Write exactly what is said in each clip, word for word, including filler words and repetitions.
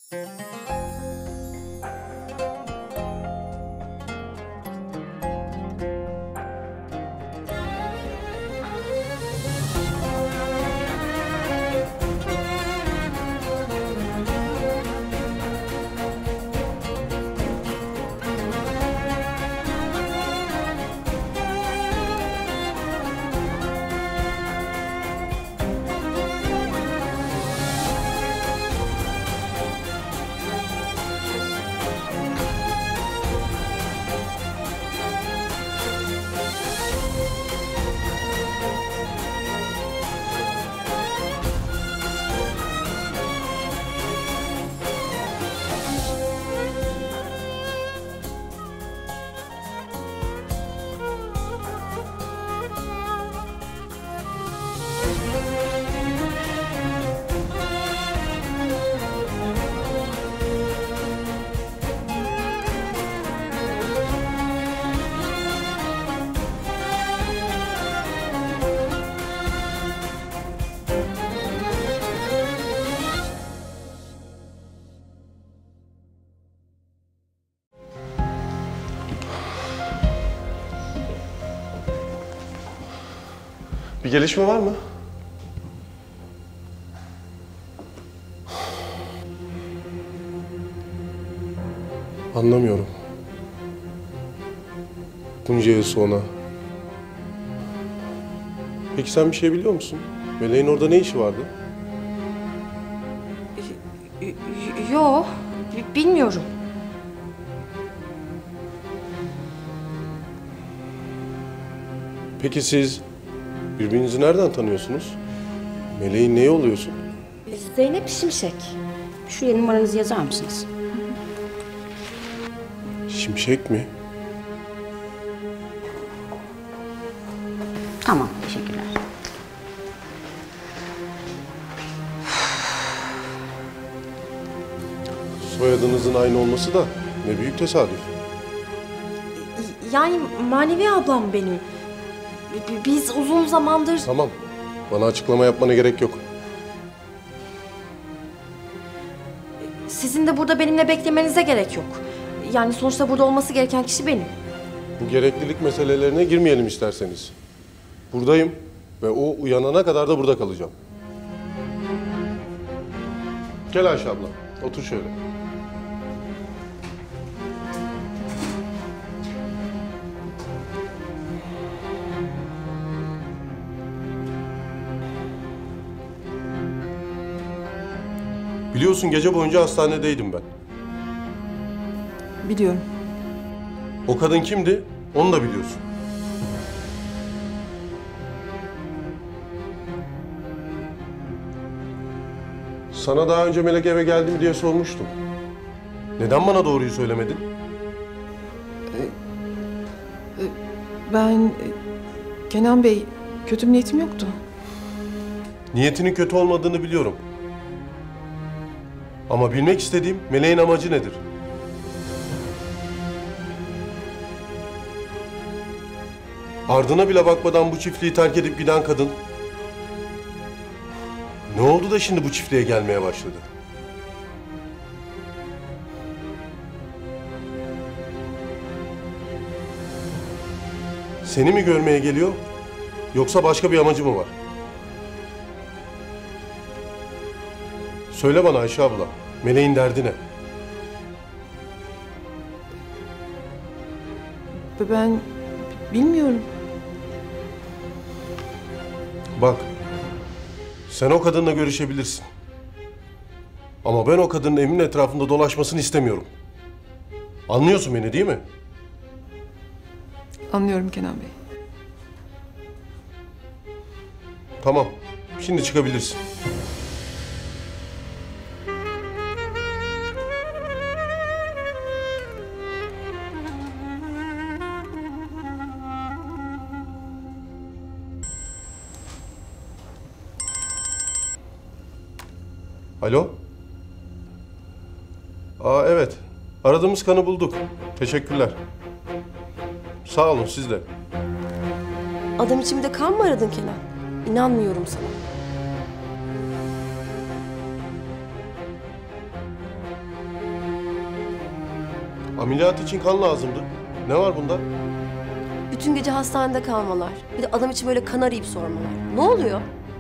Bir gelişme var mı? Anlamıyorum. Bunca yıl sonra. Peki sen bir şey biliyor musun? Meleğin orada ne işi vardı? Yo, bilmiyorum. Peki siz birbirinizi nereden tanıyorsunuz? Meleğin neyi oluyorsun? Zeynep Şimşek. Şuraya numaranızı yazar mısınız? Şimşek mi? Tamam, teşekkürler. Soyadınızın aynı olması da ne büyük tesadüf. Yani manevi ablam benim. Biz uzun zamandır... Tamam. Bana açıklama yapmana gerek yok. Sizin de burada benimle beklemenize gerek yok. Yani sonuçta burada olması gereken kişi benim. Bu gereklilik meselelerine girmeyelim isterseniz. Buradayım ve o uyanana kadar da burada kalacağım. Gel Ayşe abla, otur şöyle. Biliyorsun gece boyunca hastanedeydim ben. Biliyorum. O kadın kimdi? Onu da biliyorsun. Sana daha önce Melek eve geldi mi diye sormuştum. Neden bana doğruyu söylemedin? Ben... Kenan Bey, kötü bir niyetim yoktu. Niyetinin kötü olmadığını biliyorum. Ama bilmek istediğim Meleğin amacı nedir? Ardına bile bakmadan bu çiftliği terk edip giden kadın... Ne oldu da şimdi bu çiftliğe gelmeye başladı? Seni mi görmeye geliyor, yoksa başka bir amacı mı var? Söyle bana Ayşe abla, Meleğin derdi ne? Ben bilmiyorum. Bak, sen o kadınla görüşebilirsin. Ama ben o kadının Emin'in etrafında dolaşmasını istemiyorum. Anlıyorsun beni değil mi? Anlıyorum Kenan Bey. Tamam, şimdi çıkabilirsin. Alo? Aa evet. Aradığımız kanı bulduk. Teşekkürler. Sağ olun siz de. Adam için bir de kan mı aradın Kenan? İnanmıyorum sana. Ameliyat için kan lazımdı. Ne var bunda? Bütün gece hastanede kalmalar. Bir de adam için böyle kan arayıp sormalar. Ne oluyor?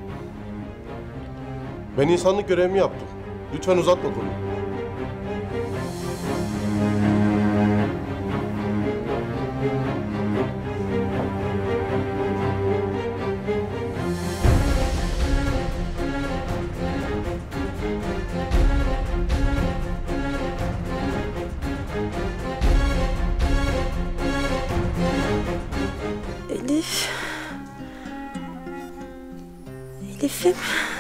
Ben insanlık görevimi yaptım. Lütfen uzatma konuyu. Elif. Elif'im.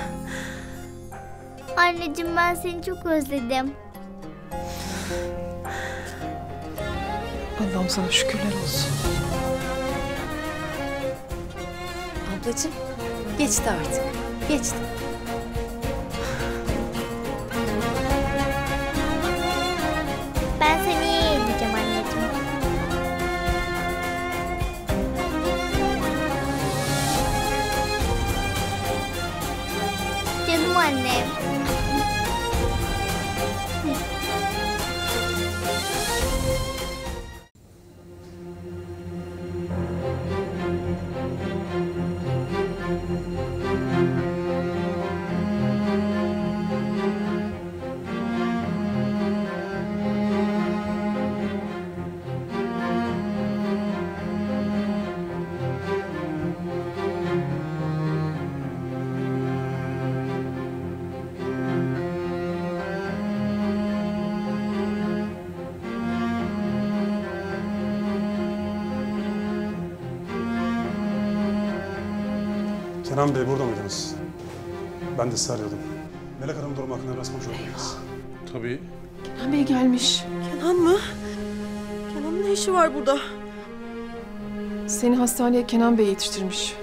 Anneciğim ben seni çok özledim. Allah'ım sana şükürler olsun. Ablacığım, geçti artık. Geçti. Ben seni iyi yeneceğim anneciğim. Canım annem. Kenan Bey burada mıydınız? Ben de sizi arıyordum. Melek Hanım durumu hakkında biraz konuşabilir miyiz? Tabii. Kenan Bey gelmiş. Kenan mı? Kenan'ın ne işi var burada? Seni hastaneye Kenan Bey yetiştirmiş.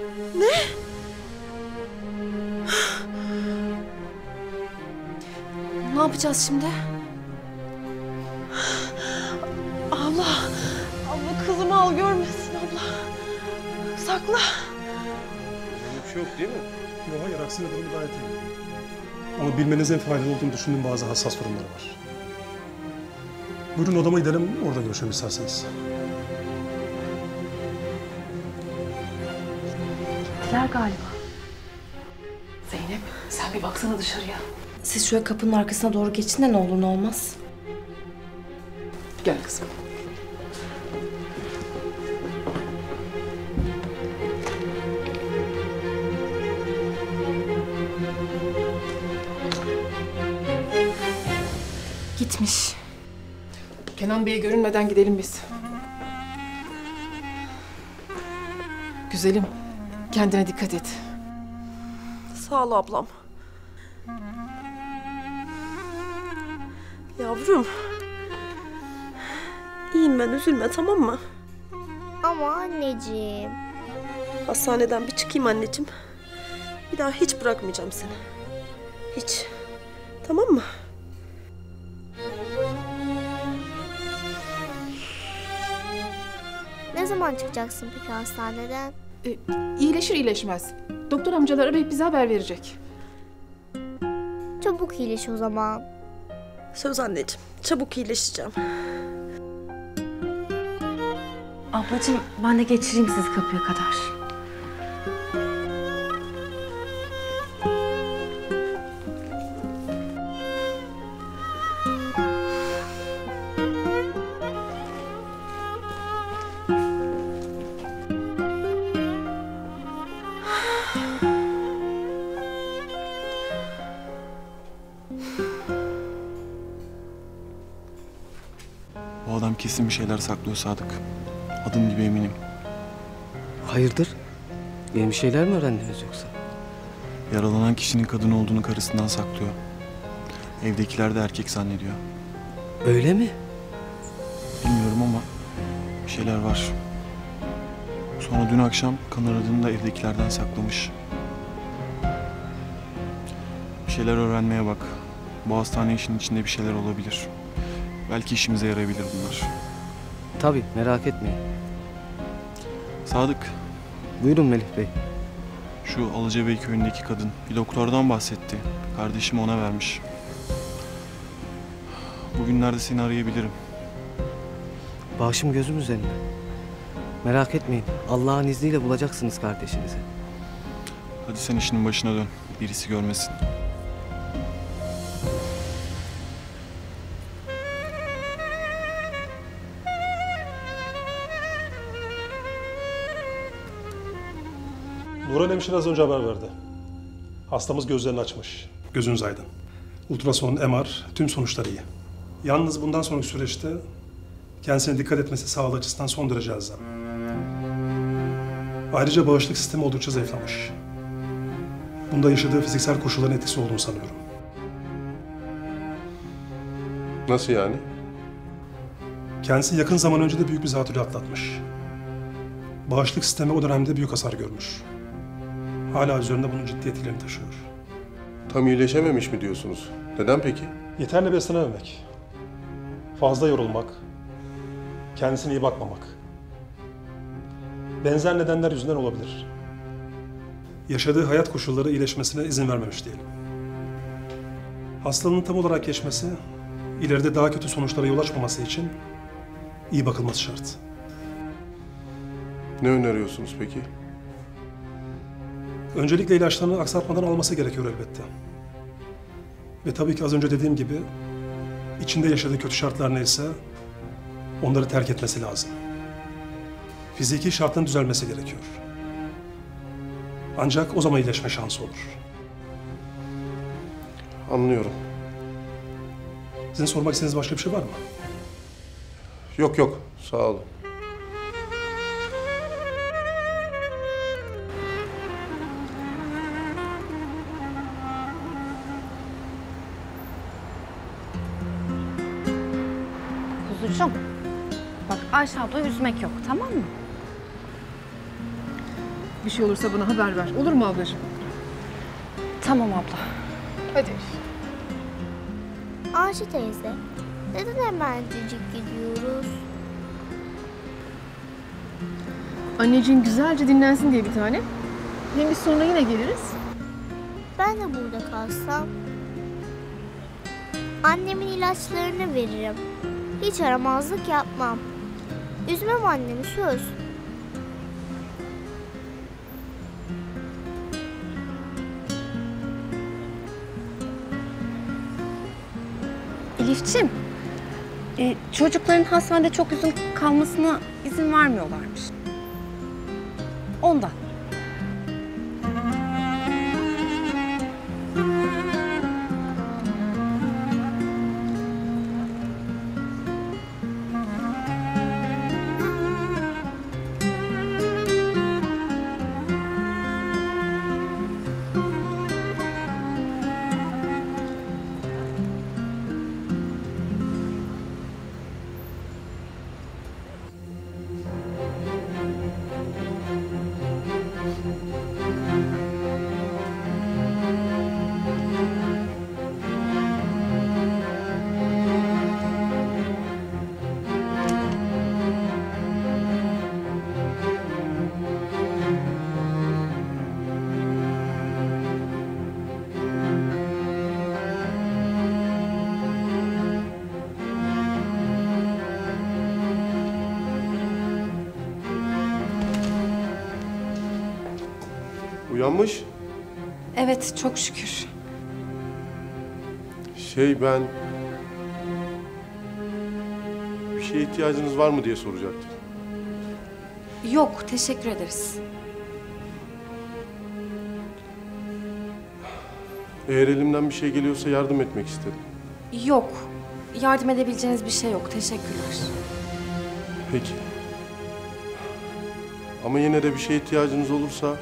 Ne yapacağız şimdi? Abla, abla kızımı al görmesin abla. Sakla. Bir şey yok değil mi? Yok hayır, aksine durumu gayet iyi. Ama bilmenizin faydalı olduğunu düşündüğüm bazı hassas durumları var. Buyurun odama gidelim, orada görüşelim isterseniz. Gittiler galiba. Zeynep sen bir baksana dışarıya. Siz şöyle kapının arkasına doğru geçin de ne olur ne olmaz. Gel kızım. Gitmiş. Kenan Bey'e görünmeden gidelim biz. Güzelim, kendine dikkat et. Sağ ol ablam. Yavrum. İyiyim ben, üzülme tamam mı? Ama anneciğim. Hastaneden bir çıkayım anneciğim. Bir daha hiç bırakmayacağım seni. Hiç. Tamam mı? Ne zaman çıkacaksın peki hastaneden? Ee, iyileşir iyileşmez. Doktor amcalar arayıp bize haber verecek. Çabuk iyileş o zaman. Söz anneciğim. Çabuk iyileşeceğim. Ablacığım ben de geçireyim sizi kapıya kadar. Bu adam kesin bir şeyler saklıyor Sadık. Adım gibi eminim. Hayırdır? Yeni bir şeyler mi öğrendiniz yoksa? Yaralanan kişinin kadın olduğunu karısından saklıyor. Evdekiler de erkek zannediyor. Öyle mi? Bilmiyorum ama bir şeyler var. Sonra dün akşam kan aradığını da evdekilerden saklamış. Bir şeyler öğrenmeye bak. Bu hastane işinin içinde bir şeyler olabilir. Belki işimize yarayabilir bunlar. Tabii, merak etmeyin. Sadık, Buyurun Melih Bey. şu Alıcabey köyündeki kadın bir doktordan bahsetti. Kardeşim ona vermiş. Bugünlerde seni arayabilirim. Başım gözüm üzerinde. Merak etmeyin. Allah'ın izniyle bulacaksınız kardeşinizi. Hadi sen işinin başına dön. Birisi görmesin. Nurhan hemşire az önce haber verdi. Hastamız gözlerini açmış. Gözünüz aydın. Ultrason, M R, tüm sonuçlar iyi. Yalnız bundan sonraki süreçte kendisine dikkat etmesi sağlığı açısından son derece elzem. Ayrıca bağışıklık sistemi oldukça zayıflamış. Bunda yaşadığı fiziksel koşulların etkisi olduğunu sanıyorum. Nasıl yani? Kendisi yakın zaman önce de büyük bir zatürre atlatmış. Bağışıklık sistemi o dönemde büyük hasar görmüş. Hala üzerinde bunun ciddi etkilerini taşıyor. Tam iyileşememiş mi diyorsunuz? Neden peki? Yeterli beslenememek, fazla yorulmak, kendisine iyi bakmamak. Benzer nedenler yüzünden olabilir. Yaşadığı hayat koşulları iyileşmesine izin vermemiş diyelim. Hastalığın tam olarak geçmesi, ileride daha kötü sonuçlara yol açmaması için iyi bakılması şart. Ne öneriyorsunuz peki? Öncelikle ilaçlarını aksatmadan alması gerekiyor elbette. Ve tabii ki az önce dediğim gibi içinde yaşadığı kötü şartlar neyse onları terk etmesi lazım. Fiziki şartların düzelmesi gerekiyor. Ancak o zaman iyileşme şansı olur. Anlıyorum. Sizin sormak istediğiniz başka bir şey var mı? Yok yok, sağ olun. Kuzucuğum, bak Ayşe ablayı üzmek yok, tamam mı? Bir şey olursa bana haber ver. Olur mu ablacığım? Tamam abla. Hadi. Ayşe teyze, neden hemencik gidiyoruz? Anneciğin güzelce dinlensin diye bir tane. Hem biz sonra yine geliriz. Ben de burada kalsam. Annemin ilaçlarını veririm. Hiç aramazlık yapmam. Üzmem annemi, söz. Elif'ciğim, e, çocukların hastanede çok uzun kalmasına izin vermiyorlarmış. Ondan. Uyanmış. Evet, çok şükür. Şey ben... Bir şeye ihtiyacınız var mı diye soracaktım. Yok, teşekkür ederiz. Eğer elimden bir şey geliyorsa yardım etmek istedim. Yok, yardım edebileceğiniz bir şey yok. Teşekkürler. Peki. Ama yine de bir şeye ihtiyacınız olursa...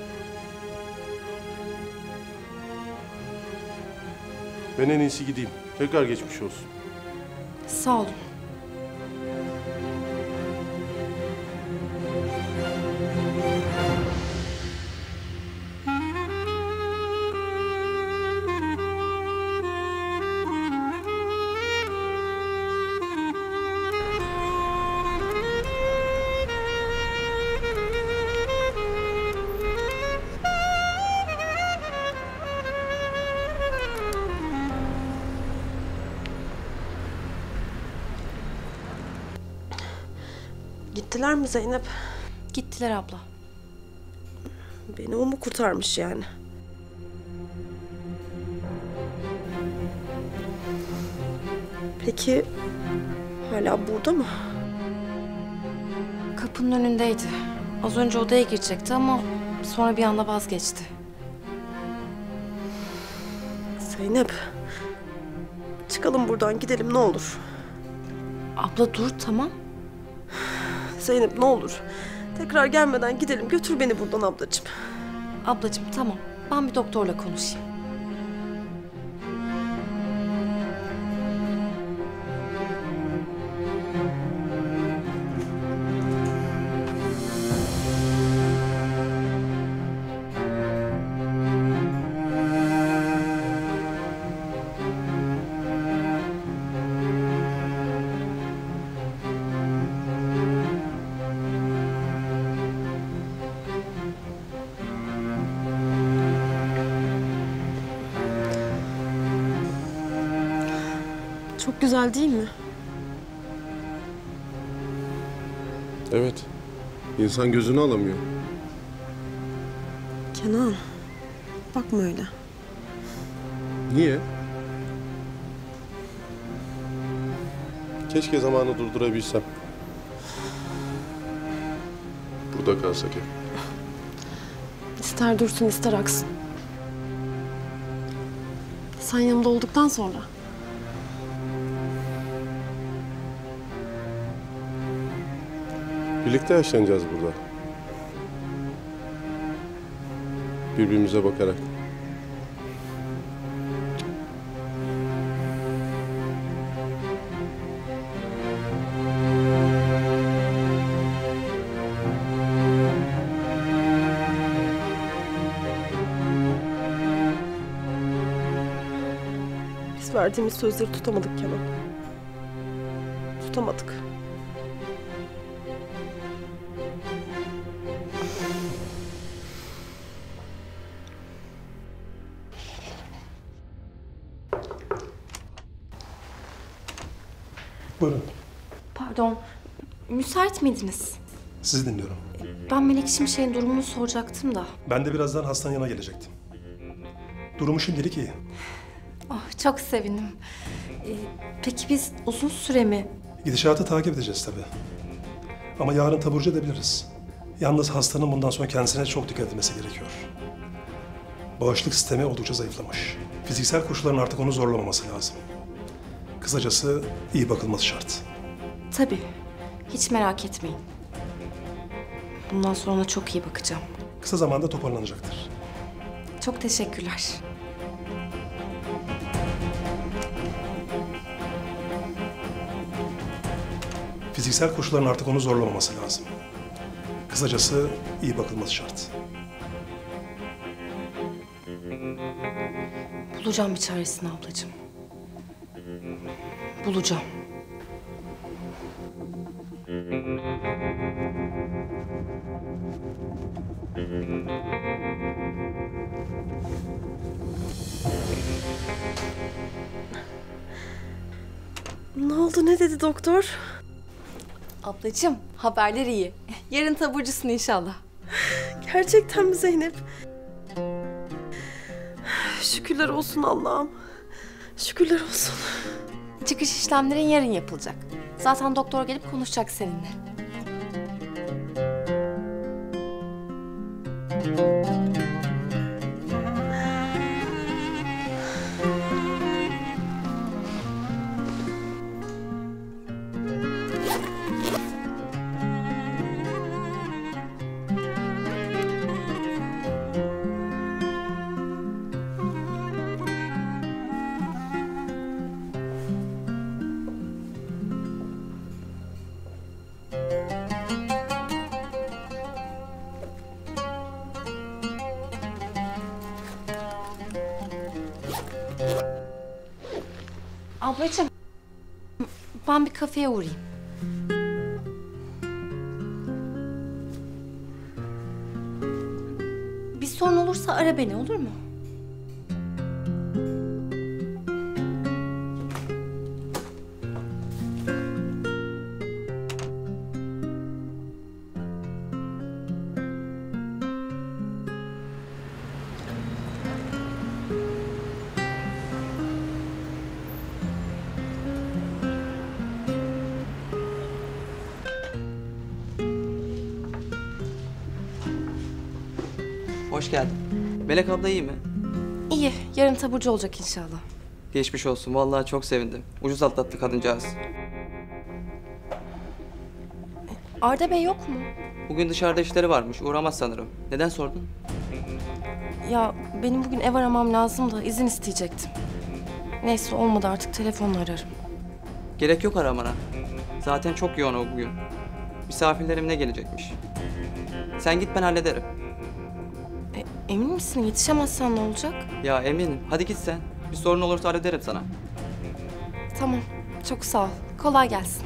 Ben en iyisi gideyim. Tekrar geçmiş olsun. Sağ olun. Gittiler mi Zeynep? Gittiler abla. Beni o mu kurtarmış yani? Peki hala burada mı? Kapının önündeydi. Az önce odaya girecekti ama sonra bir anda vazgeçti. Zeynep. Çıkalım buradan gidelim ne olur. Abla dur tamam. Zeynep ne olur. Tekrar gelmeden gidelim. Götür beni buradan ablacığım. Ablacığım tamam. Ben bir doktorla konuşayım. Çok güzel değil mi? Evet. İnsan gözünü alamıyor. Kenan. Bakma öyle. Niye? Keşke zamanı durdurabilsem. Burada kalsak hep. İster dursun ister aksın. Sen yanımda olduktan sonra. Birlikte yaşlanacağız burada. Birbirimize bakarak. Biz verdiğimiz sözleri tutamadık Kenan. Tutamadık. Buyurun. Pardon. Müsait miydiniz? Sizi dinliyorum. Ben Melek Şimşek'in durumunu soracaktım da. Ben de birazdan hastanın yanına gelecektim. Durumu şimdilik iyi. Oh, çok sevindim. Ee, peki biz uzun süre mi? Gidişatı takip edeceğiz tabii. Ama yarın taburcu edebiliriz. Yalnız hastanın bundan sonra kendisine çok dikkat etmesi gerekiyor. Bağışıklık sistemi oldukça zayıflamış. Fiziksel koşulların artık onu zorlamaması lazım. Kısacası iyi bakılması şart. Tabii. Hiç merak etmeyin. Bundan sonra ona çok iyi bakacağım. Kısa zamanda toparlanacaktır. Çok teşekkürler. Fiziksel koşulların artık onu zorlamaması lazım. Kısacası iyi bakılması şart. Bulacağım bir çaresini ablacığım. Bulacağım. Ne oldu ne dedi doktor? Ablacığım haberler iyi. Yarın taburcusun inşallah. Gerçekten mi Zeynep? Şükürler olsun Allah'ım. Şükürler olsun. Çıkış işlemlerin yarın yapılacak. Zaten doktor gelip konuşacak seninle. Ablacığım, ben bir kafeye uğrayayım. Bir sorun olursa ara beni, olur mu? Hoş geldin. Melek abla iyi mi? İyi, yarın taburcu olacak inşallah. Geçmiş olsun. Vallahi çok sevindim. Ucuz atlattı kadıncağız. Arda Bey yok mu? Bugün dışarıda işleri varmış. Uğramaz sanırım. Neden sordun? Ya benim bugün ev aramam lazım da izin isteyecektim. Neyse olmadı artık telefonla ararım. Gerek yok aramana. Zaten çok yoğun o bugün. Misafirlerim ne gelecekmiş. Sen git, ben hallederim. E, emin misin yetişemezsen ne olacak? Ya eminim. Hadi git sen. Bir sorun olursa hallederim sana. Tamam, çok sağ ol. Kolay gelsin.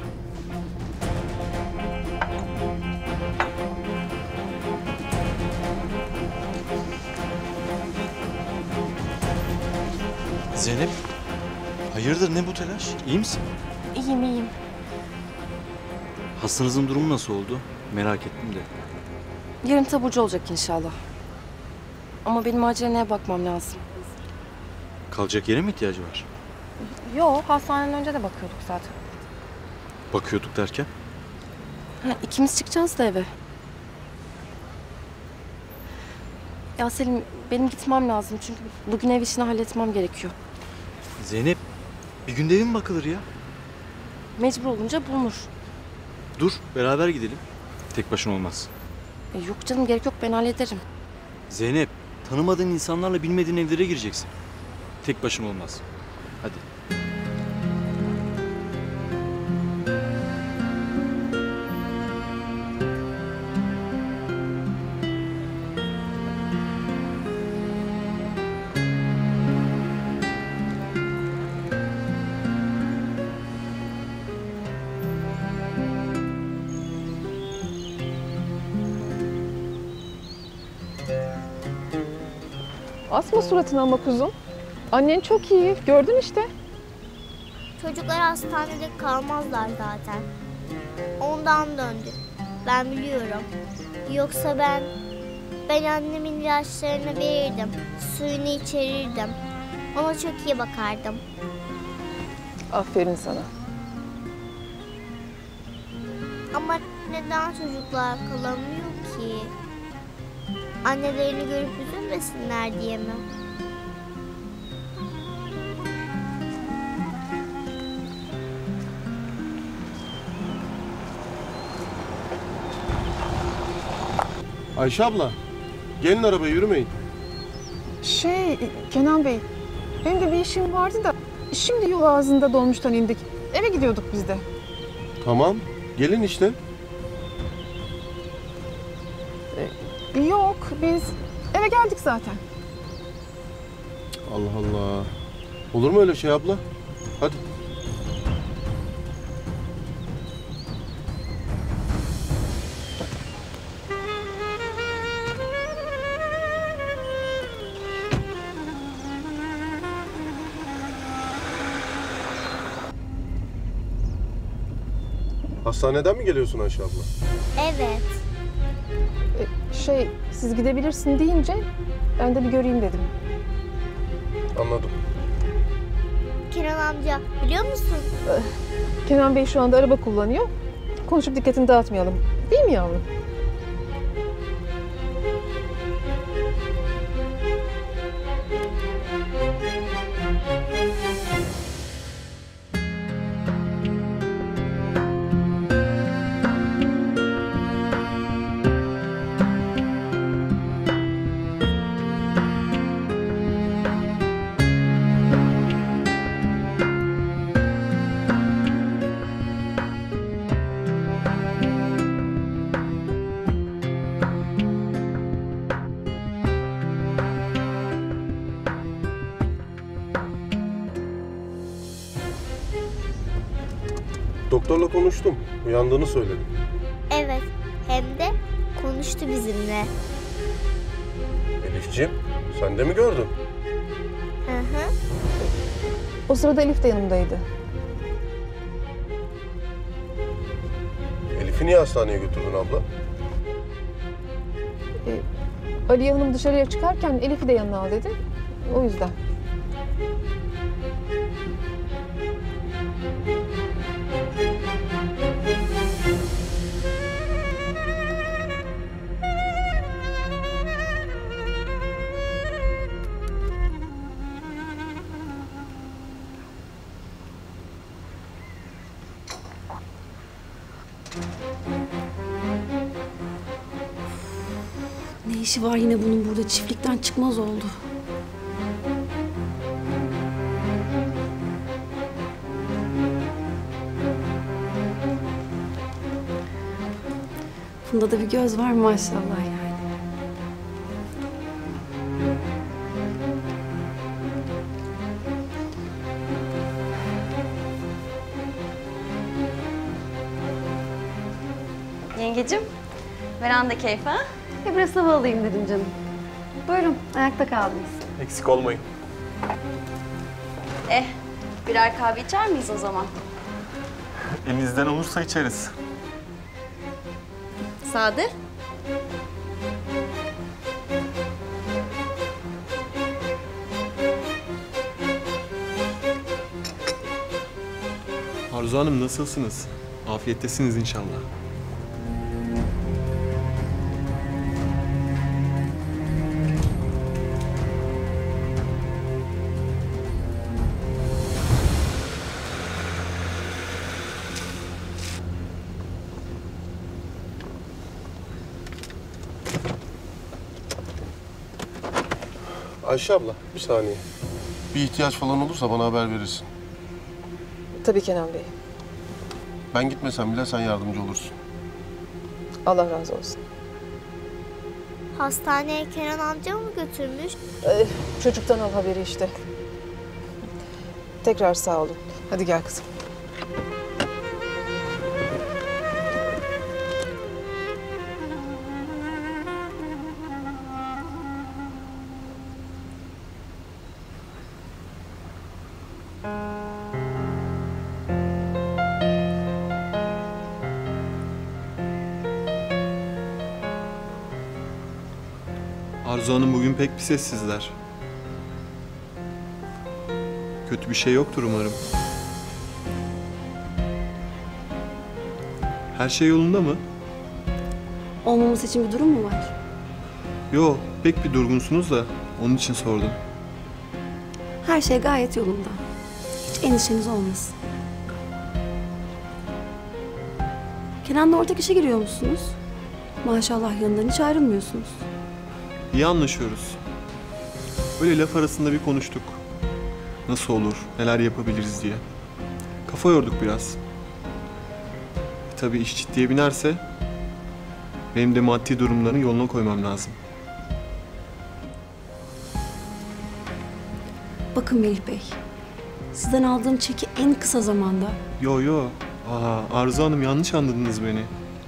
Zeynep, hayırdır ne bu telaş? İyi misin? İyiyim iyiyim. Hastanızın durumu nasıl oldu? Merak ettim de. Yarın taburcu olacak inşallah. Ama benim acilen neye bakmam lazım. Kalacak yere mi ihtiyacı var? Yo, hastaneden önce de bakıyorduk zaten. Bakıyorduk derken? Ha, ikimiz çıkacağız da eve. Ya Selim, benim gitmem lazım çünkü bugün ev işini halletmem gerekiyor. Zeynep, bir günde evi mi bakılır ya? Mecbur olunca bulunur. Dur, beraber gidelim. Tek başına olmaz. E, yok canım gerek yok, ben hallederim. Zeynep, tanımadığın insanlarla bilmediğin evlere gireceksin. Tek başına olmaz. Hadi. Asma suratına ama kuzum. Annen çok iyi. Gördün işte. Çocuklar hastanede kalmazlar zaten. Ondan döndü. Ben biliyorum. Yoksa ben... Ben annemin ilaçlarını verirdim. Suyunu içerirdim. Ona çok iyi bakardım. Aferin sana. Ama neden çocuklar kalamıyor ki? Annelerini görüp üzülmesinler diye mi? Ayşe abla, gelin arabaya yürümeyin. Şey, Kenan Bey, benim de bir işim vardı da şimdi yol ağzında dolmuştan indik. Eve gidiyorduk biz de. Tamam, gelin işte. Yok, biz eve geldik zaten. Allah Allah. Olur mu öyle şey abla? Hadi. Hastaneden mi geliyorsun Ayşe abla? Evet. Şey, siz gidebilirsin deyince ben de bir göreyim dedim. Anladım. Kenan amca biliyor musun? Kenan Bey şu anda araba kullanıyor. Konuşup dikkatini dağıtmayalım. Değil mi yavrum? Doktorla konuştum. Uyandığını söyledi. Evet. Hem de konuştu bizimle. Elifciğim, sen de mi gördün? Hı hı. O sırada Elif de yanımdaydı. Elif'i niye hastaneye götürdün abla? Ee, Aliye Hanım dışarıya çıkarken Elif'i de yanına al dedi. O yüzden. Ne işi var yine bunun burada? Çiftlikten çıkmaz oldu. Bunda da bir göz var maşallah yani. Yengecim, veranda keyfi ha? Ya biraz hava alayım dedim canım. Buyurun, ayakta kaldınız. Eksik olmayın. Eh, birer kahve içer miyiz o zaman? Elinizden olursa içeriz. Sadır? Arzu Hanım nasılsınız? Afiyettesiniz inşallah. Ayşe abla, bir saniye. Bir ihtiyaç falan olursa bana haber verirsin. Tabii Kenan Bey. Ben gitmesem bile sen yardımcı olursun. Allah razı olsun. Hastaneye Kenan amca mı götürmüş? Ee, çocuktan al haberi işte. Tekrar sağ olun. Hadi gel kızım. Arzu Hanım bugün pek bir sessizler. Kötü bir şey yoktur umarım. Her şey yolunda mı? Olmaması için bir durum mu var? Yo, pek bir durgunsunuz da onun için sordum. Her şey gayet yolunda. Hiç endişeniz olmasın. Kenan'la ortak işe giriyor musunuz? Maşallah yanından hiç ayrılmıyorsunuz. İyi anlaşıyoruz. Böyle laf arasında bir konuştuk. Nasıl olur, neler yapabiliriz diye. Kafa yorduk biraz. E tabii iş ciddiye binerse benim de maddi durumlarını yoluna koymam lazım. Bakın Melih Bey, sizden aldığım çeki en kısa zamanda... Yo yo, aa, Arzu Hanım yanlış anladınız beni.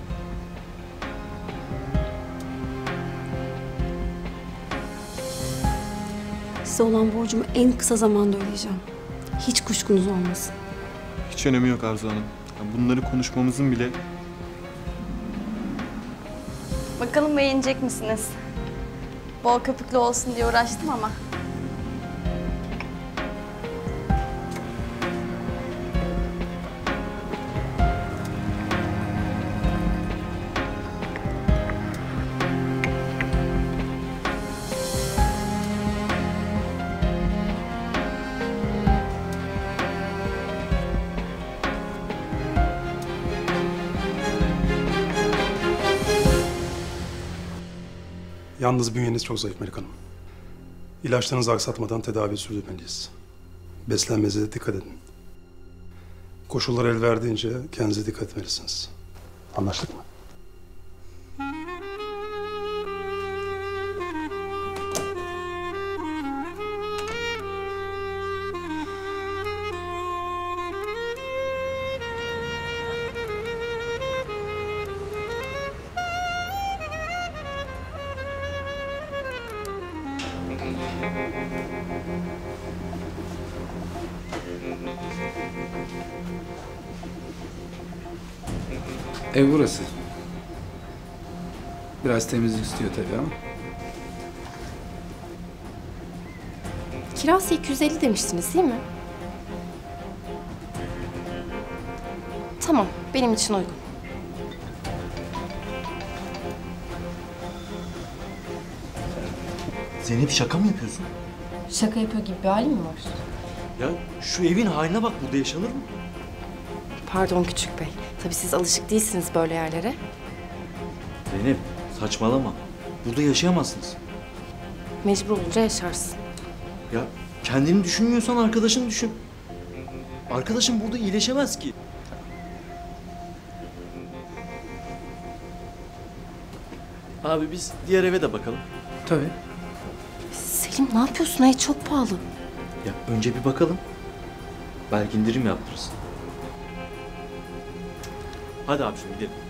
Size olan borcumu en kısa zamanda ödeyeceğim. Hiç kuşkunuz olmasın. Hiç önemi yok Arzu Hanım. Bunları konuşmamızın bile... Bakalım beğenecek misiniz? Bol köpüklü olsun diye uğraştım ama. Yalnız bünyeniz çok zayıf Melek Hanım. İlaçlarınızı aksatmadan tedavi sürdürmeliyiz. Beslenmenize de dikkat edin. Koşullar el verdiğince kendinize dikkat etmelisiniz. Anlaştık mı? Ev burası. Biraz temizlik istiyor tabii ama. Kirası iki yüz elli demiştiniz değil mi? Tamam, benim için uygun. Zeynep şaka mı yapıyorsun? Şaka yapıyor gibi bir halin mi var? Ya şu evin haline bak, burada yaşanır mı? Pardon küçük bey. Tabii siz alışık değilsiniz böyle yerlere. Zeynep saçmalama. Burada yaşayamazsınız. Mecbur olunca yaşarsın. Ya kendini düşünmüyorsan arkadaşını düşün. Arkadaşın burada iyileşemez ki. Abi biz diğer eve de bakalım. Tabii. Selim ne yapıyorsun? Ay çok pahalı. Ya önce bir bakalım. Belki indirim yaptırırız. Hadi abi şimdi gidelim.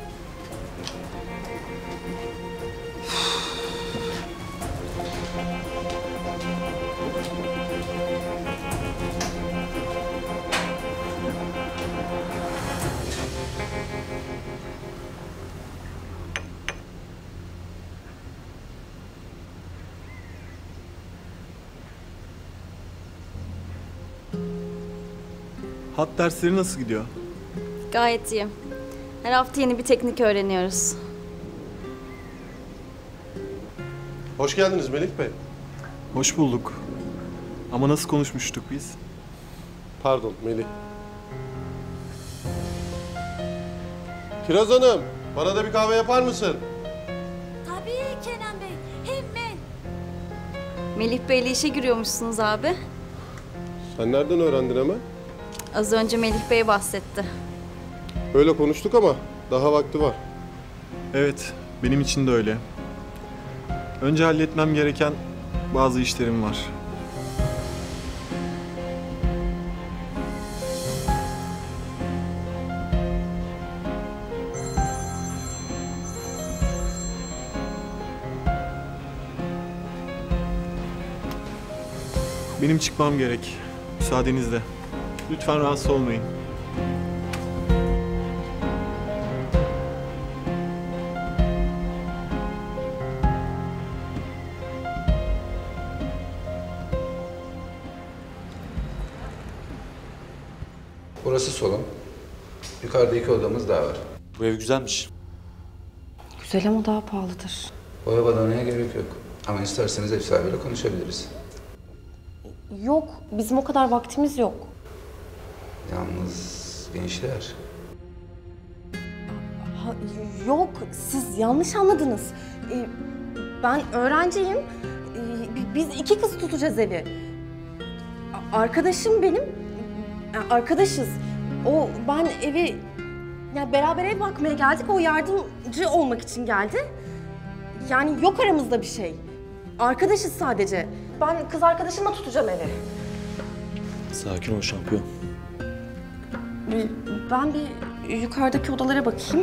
Hat dersleri nasıl gidiyor? Gayet iyi. Her hafta yeni bir teknik öğreniyoruz. Hoş geldiniz Melih Bey. Hoş bulduk. Ama nasıl konuşmuştuk biz? Pardon Melih. Kiraz Hanım, bana da bir kahve yapar mısın? Tabii Kenan Bey, hemen. Melih Bey'le işe giriyormuşsunuz abi. Sen nereden öğrendin hemen? Az önce Melih Bey bahsetti. Öyle konuştuk ama daha vakti var. Evet, benim için de öyle. Önce halletmem gereken bazı işlerim var. Benim çıkmam gerek. Müsaadenizle. Lütfen rahatsız olmayın. Burası salon. Yukarıda iki odamız daha var. Bu ev güzelmiş. Güzel ama daha pahalıdır. Boya badanağa gerek yok. Ama isterseniz ev sahibiyle konuşabiliriz. Yok, bizim o kadar vaktimiz yok. Yalnız gençler. Ha, yok, siz yanlış anladınız. Ee, ben öğrenciyim. Ee, bi- biz iki kız tutacağız evi. A- Arkadaşım benim. Ya, arkadaşız. O, ben evi... Ya beraber ev bakmaya geldik. O yardımcı olmak için geldi. Yani yok aramızda bir şey. Arkadaşız sadece. Ben kız arkadaşımla tutacağım evi. Sakin ol şampiyon. Ee, Ben bir yukarıdaki odalara bakayım.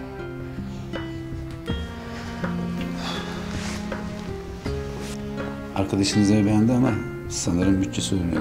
Arkadaşınız evi beğendi ama sanırım bütçesi uymuyor.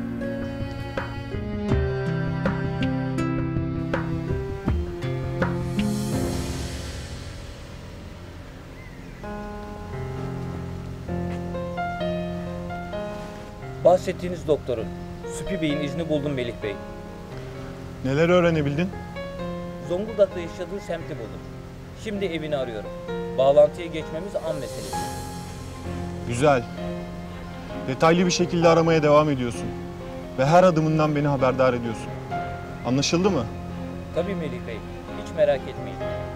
Bahsettiğiniz doktorun, Süpi Bey'in izni buldum Melih Bey. Neler öğrenebildin? Zonguldak'ta yaşadığı semti buldum. Şimdi evini arıyorum. Bağlantıya geçmemiz an meselesi. Güzel. Detaylı bir şekilde aramaya devam ediyorsun. Ve her adımından beni haberdar ediyorsun. Anlaşıldı mı? Tabii Melih Bey, hiç merak etmeyin.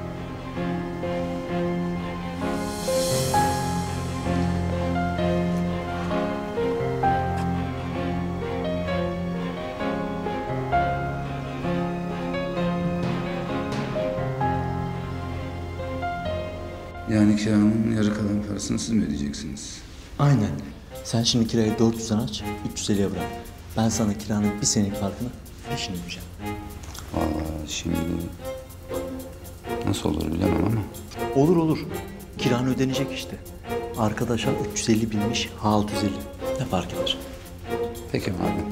Yani kiranın yarı kalan parasını siz mi ödeyeceksiniz? Aynen. Sen şimdi kirayı dört yüzden aç, üç yüz elliye bırak. Ben sana kiranın bir senelik farkını peşin ödeyeceğim. Vallahi şimdi nasıl olur bilemem ama. Olur olur. Kiran ödenecek işte. Arkadaşa üç yüz elli binmiş, ha altı yüz elli. Ne fark eder? Peki madem.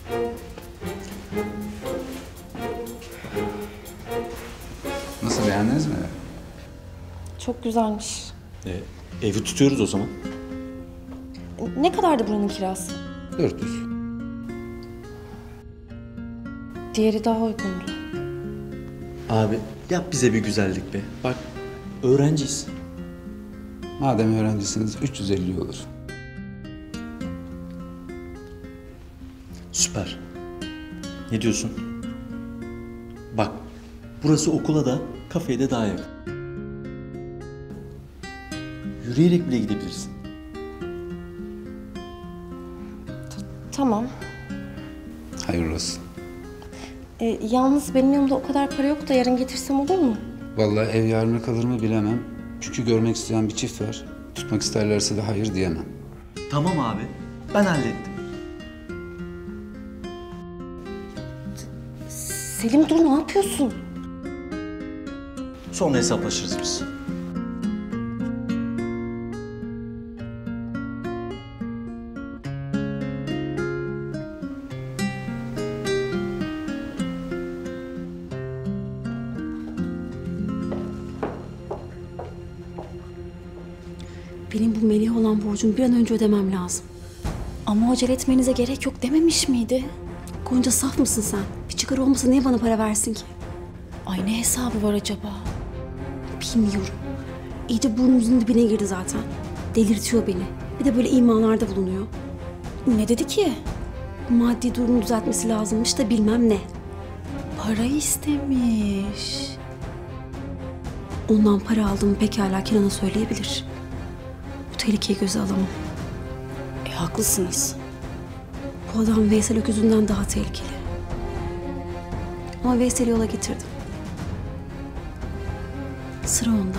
Nasıl, beğendiniz mi? Çok güzelmiş. E, evi tutuyoruz o zaman. Ne kadardı buranın kirası? dört yüz. Diğeri daha uygundu. Abi yap bize bir güzellik be. Bak öğrenciyiz. Madem öğrencisiniz üç yüz elli olur. Süper. Ne diyorsun? Bak Burası okula da, kafeye de daha yakın. Yürüyerek bile gidebilirsin. Tamam. Hayırlı olsun. E, yalnız benim yanımda o kadar para yok da yarın getirsem olur mu? Vallahi ev yarına kalır mı bilemem. Çünkü görmek isteyen bir çift var. Tutmak isterlerse de hayır diyemem. Tamam abi, ben hallettim. Selim dur, ne yapıyorsun? Sonra hesaplaşırız biz. Benim bu Melih'e olan borcumu bir an önce ödemem lazım. Ama acele etmenize gerek yok dememiş miydi? Gonca, saf mısın sen? Bir çıkar olmasa niye bana para versin ki? Ay, ne hesabı var acaba? Bilmiyorum. İyice burnumuzun dibine girdi zaten. Delirtiyor beni. Bir de böyle imalarda bulunuyor. Ne dedi ki? Maddi durumu düzeltmesi lazımmış da bilmem ne. Para istemiş. Ondan para aldığımı pekala Kenan'a söyleyebilir. Bu tehlikeyi göze alamam. E, haklısınız. Bu adam Veysel Öküzü'nden daha tehlikeli. Ama Veysel'i yola getirdim. Sıra onda.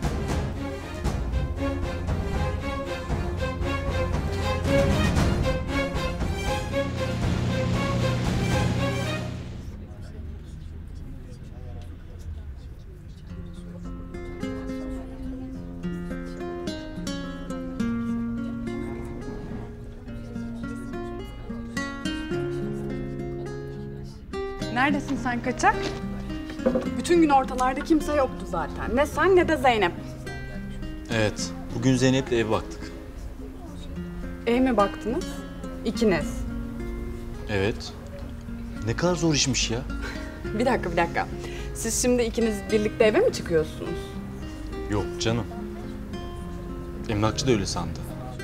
Neredesin sen kaçak? Bütün gün ortalarda kimse yoktu zaten. Ne sen ne de Zeynep. Evet, bugün Zeynep'le eve baktık. Eve mi baktınız? İkiniz. Evet. Ne kadar zor işmiş ya. Bir dakika bir dakika. Siz şimdi ikiniz birlikte eve mi çıkıyorsunuz? Yok canım. Emlakçı da öyle sandı.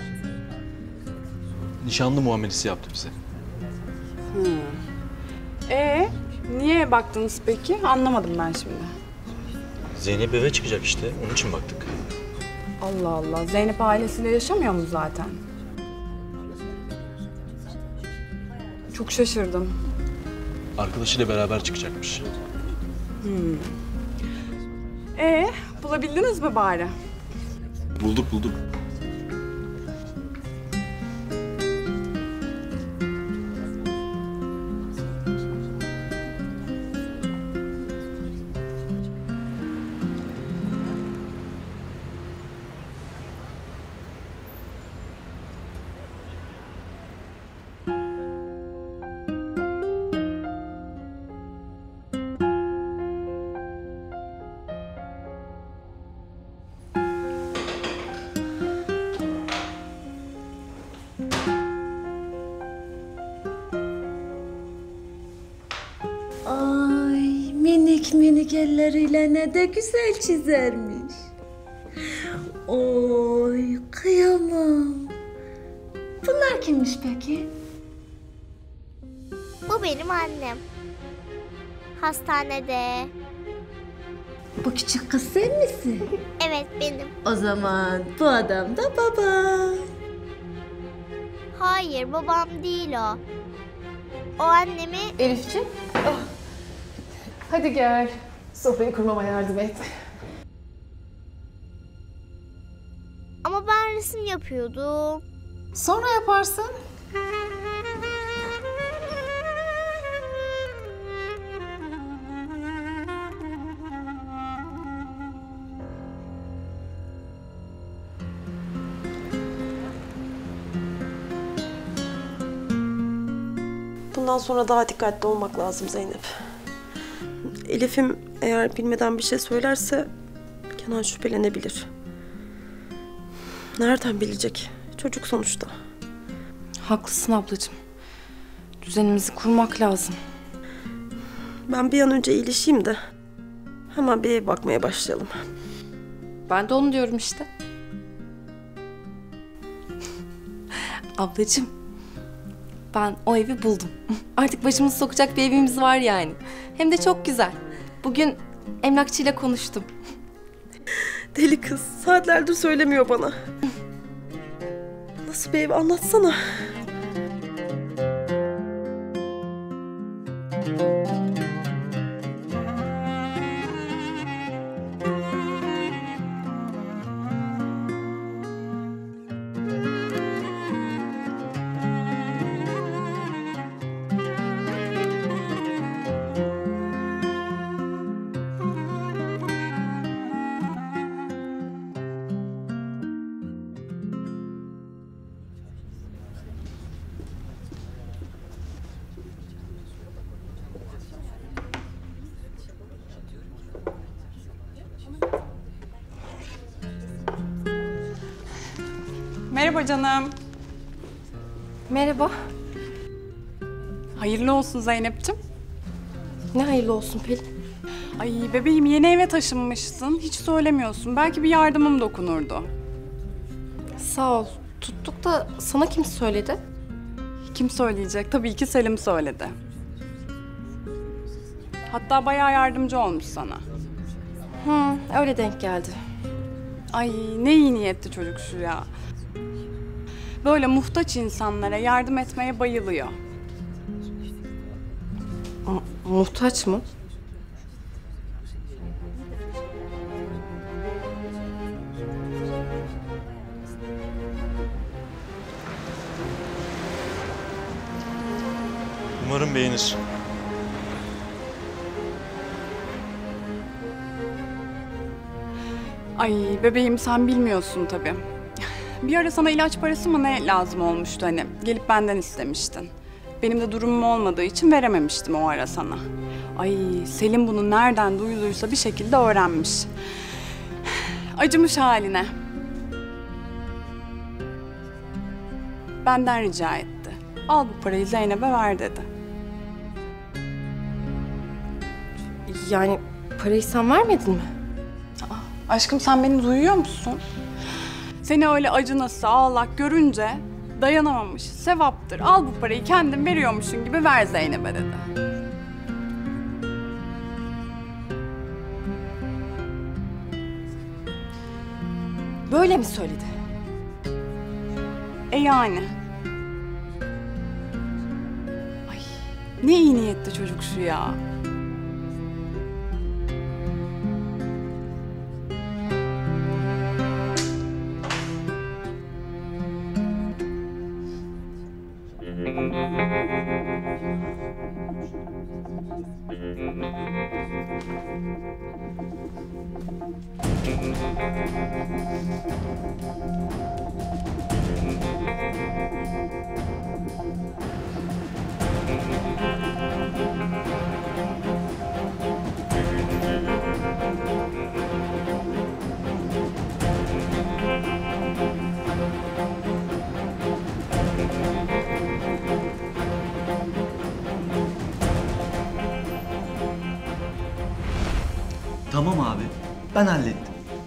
Nişanlı muamelesi yaptı bize. Hmm. Ee, niye baktınız peki? Anlamadım ben şimdi. Zeynep eve çıkacak işte, onun için baktık. Allah Allah, Zeynep ailesiyle yaşamıyor mu zaten? Çok şaşırdım. Arkadaşıyla beraber çıkacakmış. Hmm. Ee, bulabildiniz mi bari? Bulduk bulduk. Ay, minik minik elleriyle ne de güzel çizermiş. Oy, kıyamam. Bunlar kimmiş peki? Bu benim annem. Hastanede. Bu küçük kız sen misin? Evet, benim. O zaman bu adam da baba. Hayır, babam değil o. O annemi... Elifciğim. Oh. Hadi gel. Sofrayı kurmama yardım et. Ama ben resim yapıyordum. Sonra yaparsın. Bundan sonra daha dikkatli olmak lazım Zeynep. Elif'im eğer bilmeden bir şey söylerse Kenan şüphelenebilir. Nereden bilecek? Çocuk sonuçta. Haklısın ablacığım. Düzenimizi kurmak lazım. Ben bir an önce iyileşeyim de hemen bir ev bakmaya başlayalım. Ben de onu diyorum işte. Ablacığım, ben o evi buldum. Artık başımızı sokacak bir evimiz var yani. Hem de çok güzel. Bugün Emlakçıyla konuştum. Deli kız saatlerdir söylemiyor bana. Nasıl bir ev anlatsana. Merhaba canım. Merhaba. Hayırlı olsun Zeynep'ciğim. Ne hayırlı olsun Pelin? Ay bebeğim yeni eve taşınmışsın. Hiç söylemiyorsun. Belki bir yardımım dokunurdu. Sağ ol. Tuttuk da sana kim söyledi? Kim söyleyecek? Tabii ki Selim söyledi. Hatta bayağı yardımcı olmuş sana. Hı, öyle denk geldi. Ay ne iyi niyetli çocuk şu ya. Böyle muhtaç insanlara yardım etmeye bayılıyor. M- muhtaç mı? Umarım beğenir. Ay bebeğim sen bilmiyorsun tabii. Bir ara sana ilaç parası mı ne lazım olmuştu hani. Gelip benden istemiştin. Benim de durumum olmadığı için verememiştim o ara sana. Ay Selim bunu nereden duyulursa bir şekilde öğrenmiş. Acımış haline. Benden rica etti. Al bu parayı Zeynep'e ver dedi. Yani parayı sen vermedin mi? Aa, aşkım sen beni duyuyor musun? Seni öyle acınası, ağlak görünce dayanamamış, sevaptır. Al bu parayı kendin veriyormuşsun gibi ver Zeynep'e dedi. Böyle mi söyledi? E yani. Ay ne iyi niyetli çocuk şu ya. Tamam abi, ben hallettim.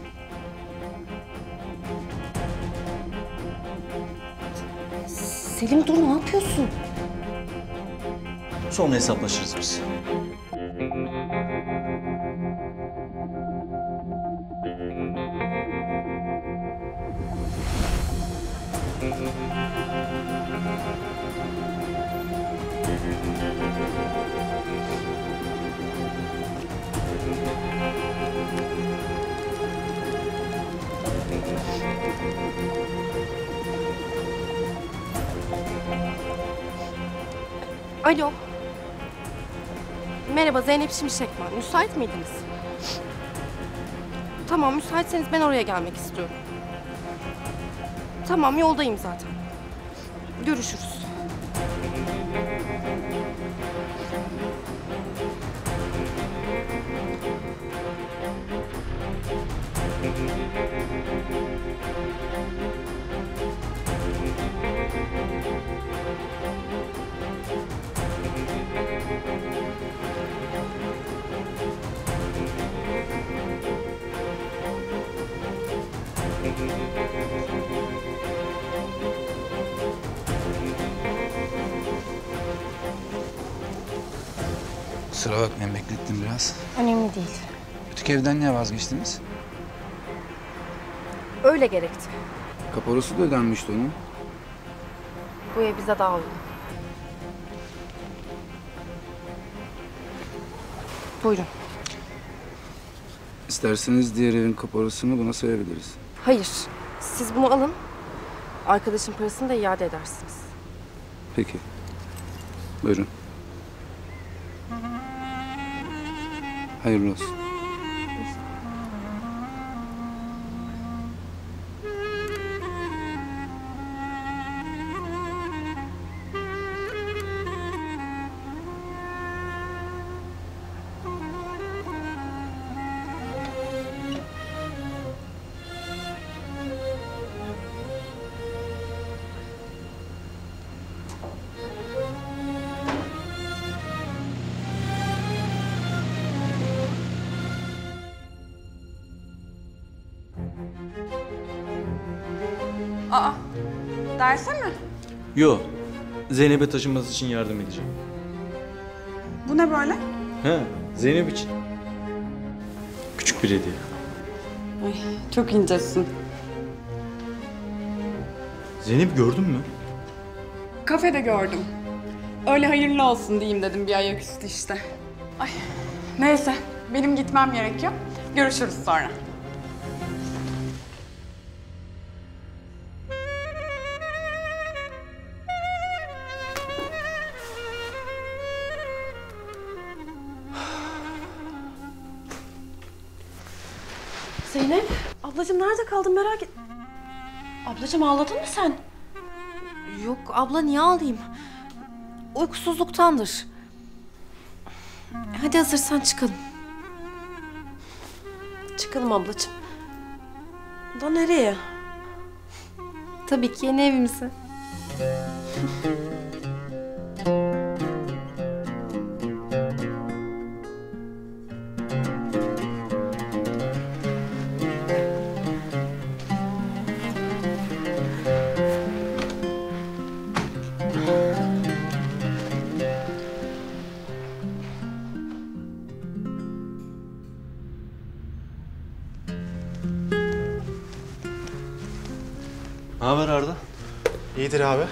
Selim dur, ne yapıyorsun? Sonra hesaplaşırız biz. Alo. Merhaba, Zeynep Şimşek ben. Müsait miydiniz? Tamam, müsaitseniz ben oraya gelmek istiyorum. Tamam, yoldayım zaten. Görüşürüz. Kusura bakmayın, beklettim biraz. Önemli değil. Butik evden niye vazgeçtiniz? Öyle gerekti. Kaparası da ödenmişti onun. Bu ev bize daha uygun. Buyurun. İsterseniz diğer evin kaparasını buna sayabiliriz. Hayır, siz bunu alın. Arkadaşın parasını da iade edersiniz. Peki. Buyurun. Hayırlı olsun. Aa, derse mi? Yo, Zeynep'e taşınması için yardım edeceğim. Bu ne böyle? He, Zeynep için. Küçük bir hediye. Ay, çok incesin. Zeynep gördün mü? Kafede gördüm. Öyle hayırlı olsun diyeyim dedim, bir ayaküstü işte. Ay, neyse, benim gitmem gerekiyor. Görüşürüz sonra. Zeynep, ablacığım nerede kaldın merak et... Ablacığım ağladın mı sen? Yok abla, niye ağlayayım? Uykusuzluktandır. Hadi hazırsan çıkalım. Çıkalım ablacığım. Da nereye? Tabii ki yeni evimize. Ne haber Arda? İyidir abi.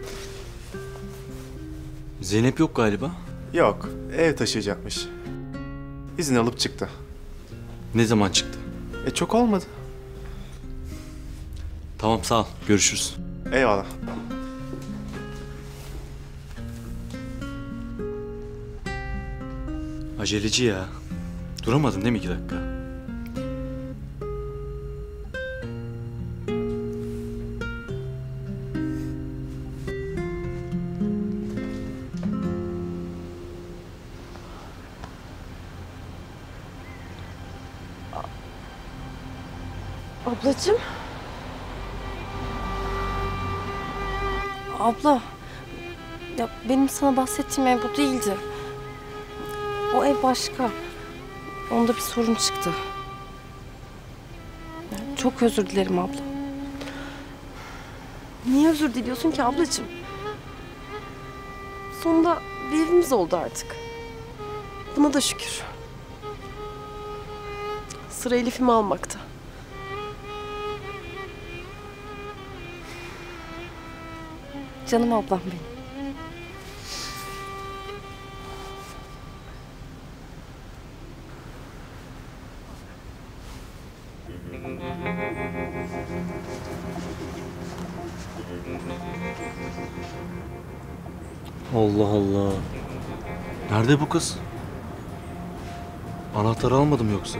Zeynep yok galiba. Yok, ev taşıyacakmış. İzin alıp çıktı. Ne zaman çıktı? E çok olmadı. Tamam sağ ol. Görüşürüz. Eyvallah. Aceleci ya. Duramadın değil mi iki dakika? Ablacığım. Abla, ya benim sana bahsettiğim ev bu değildi. O ev başka. Onda bir sorun çıktı. Yani çok özür dilerim abla. Niye özür diliyorsun ki ablacığım? Sonunda bir evimiz oldu artık. Buna da şükür. Sıra Elif'imi almakta. Canım ablam benim. Allah Allah. Nerede bu kız? Anahtarı almadım yoksa.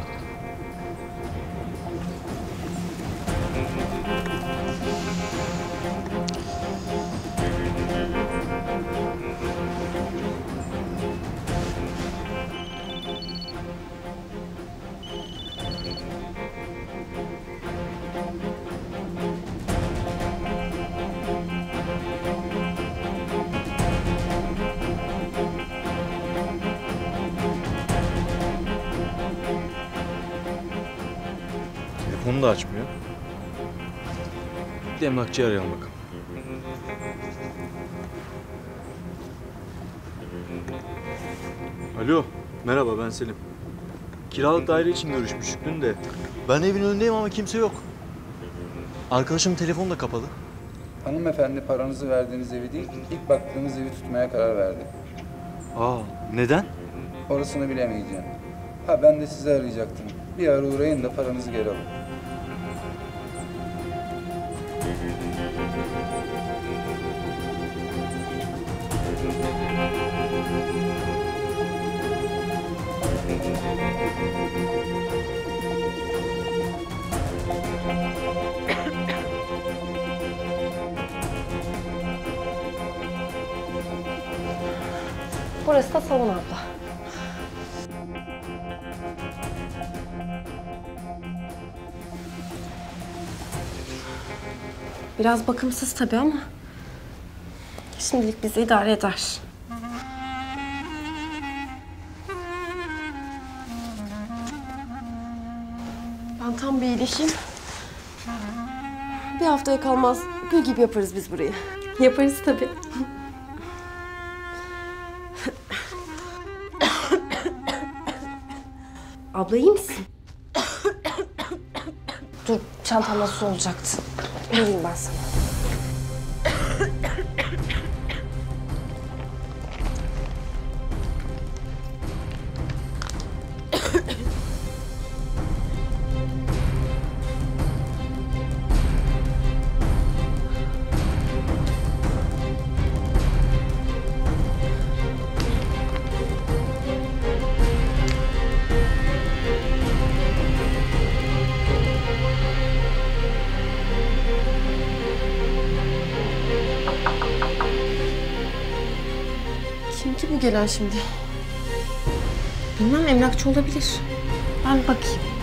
Telefonu da açmıyor. Bir de emlakçıyı arayalım bakalım. Alo, merhaba ben Selim. Kiralık daire için görüşmüştük dün de. Ben evin önündeyim ama kimse yok. Arkadaşımın telefonu da kapalı. Hanımefendi paranızı verdiğiniz evi değil, ilk baktığınız evi tutmaya karar verdi. Aa, neden? Orasını bilemeyeceğim. Ha ben de sizi arayacaktım. Bir ara uğrayın da paranızı geri alın. Burası da salon abla. Biraz bakımsız tabii ama şimdilik bizi idare eder. Ben tam bir iyileşeyim. Bir haftaya kalmaz gül gibi yaparız biz burayı. Yaparız tabii. Abla iyi misin? Dur, çantam nasıl olacaktı? Vereyim ben sana. Kim ki bu gelen şimdi? Bilmem, emlakçı olabilir. Ben bir bakayım.